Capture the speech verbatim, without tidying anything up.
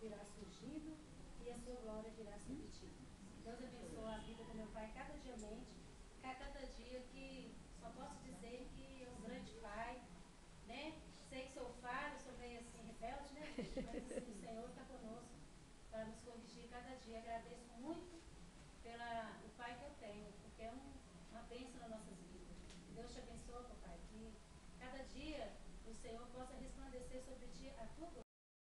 virá surgindo e a sua glória virá sobre ti. Deus abençoe a vida do meu pai cada diamente, cada dia que só posso dizer que é um grande pai, né? Sei que sou falho, sou meio assim rebelde, né? Mas assim, o Senhor está conosco para nos corrigir cada dia. Agradeço muito pela o pai que eu tenho, porque é um, uma bênção nas nossas vidas. Deus te abençoe, papai, que cada dia o Senhor possa resplandecer sobre ti a tua glória.